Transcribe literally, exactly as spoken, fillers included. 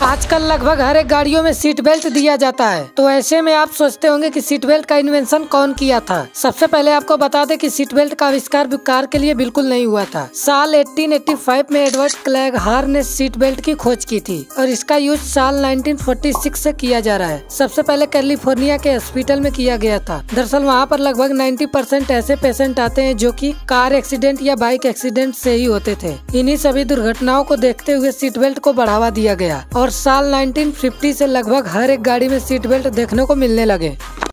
आजकल लगभग हर एक गाड़ियों में सीट बेल्ट दिया जाता है, तो ऐसे में आप सोचते होंगे कि सीट बेल्ट का इन्वेंशन कौन किया था। सबसे पहले आपको बता दें कि सीट बेल्ट का आविष्कार कार के लिए बिल्कुल नहीं हुआ था। साल अठारह सौ पचासी में एडवर्ड क्लैगहार ने सीट बेल्ट की खोज की थी और इसका यूज साल उन्नीस सौ छियालीस से किया जा रहा है। सबसे पहले कैलिफोर्निया के हॉस्पिटल में किया गया था। दरअसल वहाँ पर लगभग नब्बे परसेंट ऐसे पेशेंट आते हैं जो कि कार एक्सीडेंट या बाइक एक्सीडेंट से ही होते थे। इन्हीं सभी दुर्घटनाओं को देखते हुए सीट बेल्ट को बढ़ावा दिया गया और साल उन्नीस सौ पचास से लगभग हर एक गाड़ी में सीट बेल्ट देखने को मिलने लगे।